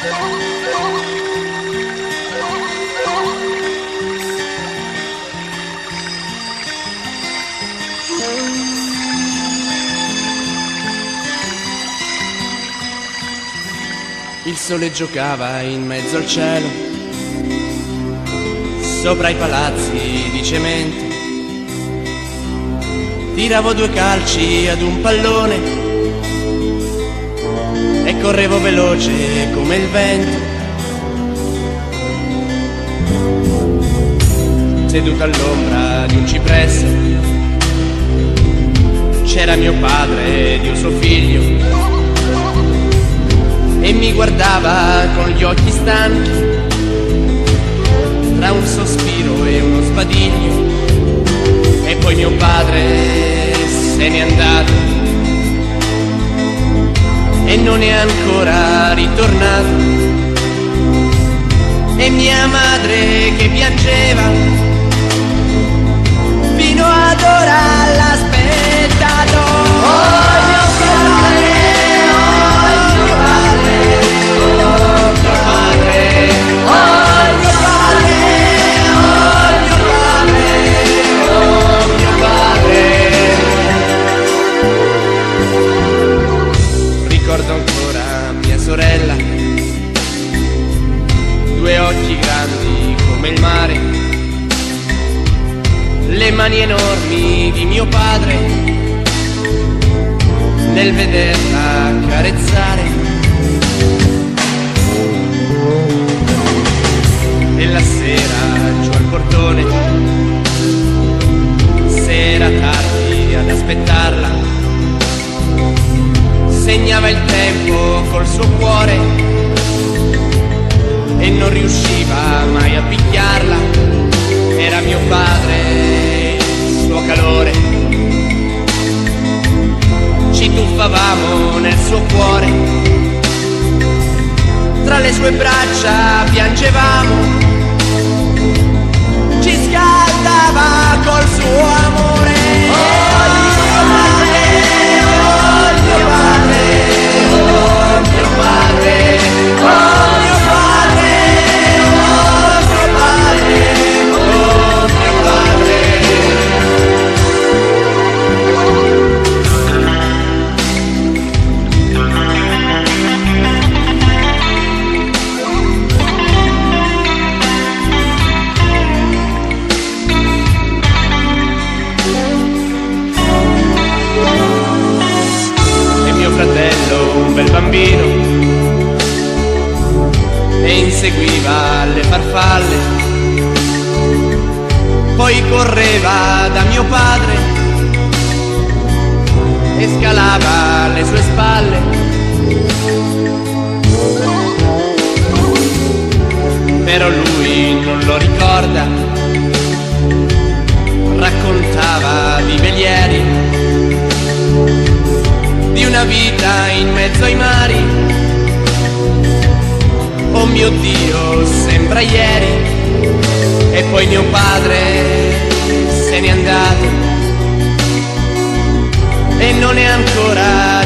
Il sole giocava in mezzo al cielo, sopra i palazzi di cemento. Tiravo 2 calci ad un pallone e correvo veloce come il vento. Seduto all'ombra di un cipresso c'era mio padre di un suo figlio e mi guardava con gli occhi stanchi, tra un sospiro e uno sbadiglio. E poi mio padre se n'è andato e non è ancora ritornato. E mia madre che piangeva fino ad ora l'ha aspettato. Oh mio padre, oh mio padre, oh mio padre, oh mio padre, oh mio padre, oh mio padre. Ricordo ancora mia sorella, 2 occhi grandi come il mare, le mani enormi di mio padre nel vederla carezzare. E la sera giù al portone, se era tardi ad aspettarla, segnava il tempo col suo cuore e non riusciva mai a picchiarla. Era mio padre, il suo calore, ci tuffavamo nel suo cuore, tra le sue braccia piangevamo, ci scaldava col suo amore. Oh mio padre, oh mio padre, oh mio padre, oh mio padre, oh mio padre, oh mio padre. E mio fratello, un bel bambino, e inseguiva le farfalle, poi correva da mio padre e scalava le sue spalle. Però lui non lo ricorda, raccontava di velieri, di una vita in mezzo ai mari. Oh mio Dio, sembra ieri. E poi mio padre se n'è andato e non è ancora